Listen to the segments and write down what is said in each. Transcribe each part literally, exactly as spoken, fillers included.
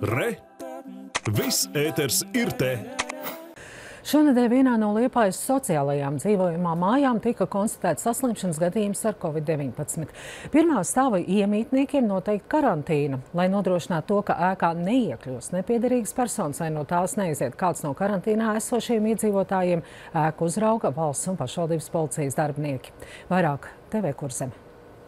Re! Viss ēters ir te! Šonedēļ vienā no Liepājas sociālajām dzīvojamām mājām tika konstatēts saslimšanas gadījums ar covid deviņpadsmit. Pirmā stāva iemītniekiem noteikti karantīna, lai nodrošinātu to, ka ēkā neiekļūst nepiederīgas personas vai no tās neiziet kāds no karantīnā esošiem iedzīvotājiem, ēku uzrauga valsts un pašvaldības policijas darbinieki. Vairāk T V Kurzeme.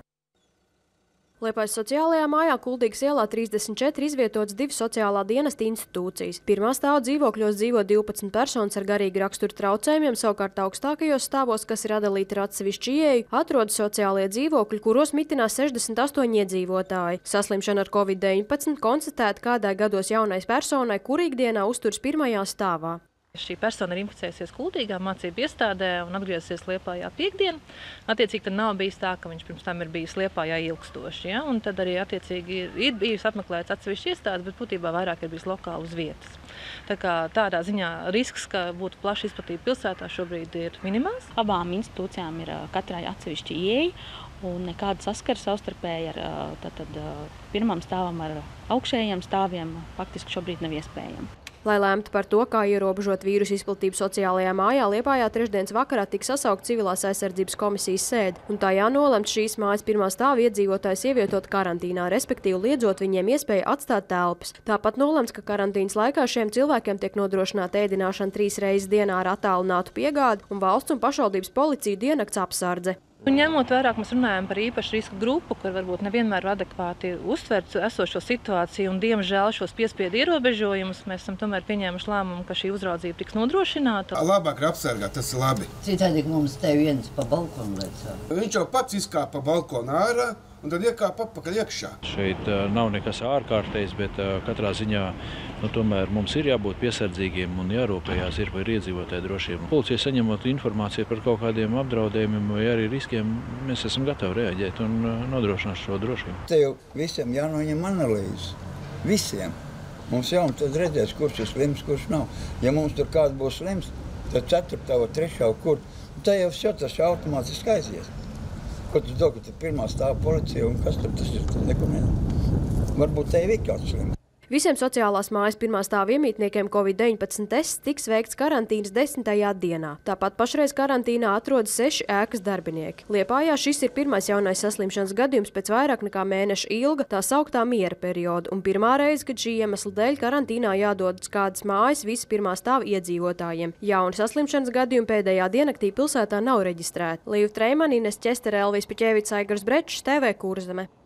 Liepājas sociālajā mājā Kuldīgas ielā trīsdesmit četri izvietotas divas sociālā dienesta institūcijas. Pirmā stāva dzīvokļos dzīvo divpadsmit personas ar garīgi rakstura traucējumiem, savukārt augstākajos stāvos, kas ir atdalīti ar atsevišķu ieeju, atrodas sociālie dzīvokļi, kuros mitinās sešdesmit astoņi iedzīvotāji. Saslimšana ar covid deviņpadsmit konstatēta kādai gados jaunais personai, kur ikdienā uzturas pirmajā stāvā. Šī persona ir inficējusies Kuldīgā mācību iestādē un atgriezusies Liepājā piekdien. Attiecīgi tad nav bijis tā, ka viņš pirms tam ir bijis Liepājā ilgstoši. Ja? Un tad arī attiecīgi ir bijis apmeklēts atsevišķi iestādes, bet būtībā vairāk ir bijis lokāli uz vietas. Tā kā tādā ziņā risks, ka būtu plaši izplatība pilsētā, šobrīd ir minimāls. Abām institūcijām ir katrai atsevišķi ieeja un nekāda saskara savstarpēji ar tātad, pirmam stāvam ar augšējiem stāviem faktiski šobrīd nav iespējama. Lai lēmtu par to, kā ierobežot vīrusu izplatību sociālajā mājā, Liepājā trešdienas vakarā tika sasaukt civilās aizsardzības komisijas sēde, un tajā nolemts šīs mājas pirmā stāva iedzīvotājs ievietot karantīnā, respektīvi liedzot viņiem iespēju atstāt telpas. Tāpat nolemts, ka karantīnas laikā šiem cilvēkiem tiek nodrošināta ēdināšana trīs reizes dienā ar attālinātu piegādi un valsts un pašvaldības policiju diennakts apsardze. Un ņemot vairāk, mēs runājam par īpašu risku grupu, kur varbūt nevienmēr adekvāti uztvert esošo situāciju un, diemžēl, šos piespiedu ierobežojumus, mēs esam tomēr pieņēmuši lēmumu, ka šī uzraudzība tiks nodrošināta. Labāk ir apsargāt, tas ir labi. Citādi mums te viens pa balkonu lēcā. Viņš jau pats izkāpa pa balkonu ārā un tad iekāpa apakaļ iekšā. Šeit uh, nav nekas ārkārtējs, bet uh, katrā ziņā nu, tomēr mums ir jābūt piesardzīgiem un jārūpējās ir par iedzīvotāju drošību. Policija saņemot informāciju par kaut kādiem apdraudējumiem vai arī riskiem, mēs esam gatavi reaģēt un uh, nodrošināt šo drošību. Te jau visiem jānoņem analīzes. Visiem. Mums jau tad redzēs, kurš ir slims, kurš nav. Ja mums tur kāds būs slims, tad ceturtā vai trešā kur, tā jau jau tas automātiski aizies. Ko tu domā, ka tur pirmā stāva policija un kas tur tas ir? Neko nezinu. Varbūt te ir kāds slims. Visiem sociālās mājas pirmā stāva iemītniekiem covid deviņpadsmit tests tiks veikts karantīnas desmitajā dienā. Tāpat pašreiz karantīnā atrodas seši ēkas darbinieki. Liepājā šis ir pirmais jaunais saslimšanas gadījums pēc vairāk nekā mēneša ilga tā sauktā miera perioda un pirmā reize, kad šī iemesla dēļ karantīnā jādodas kādas mājas visi pirmā stāva iedzīvotājiem. Jauni saslimšanas gadījumi pēdējā diennaktī pilsētā nav reģistrēti. Līva Treimani, Ines Ķestere, Elvis Piķēvics, Aigars Brečs, T V Kurzeme.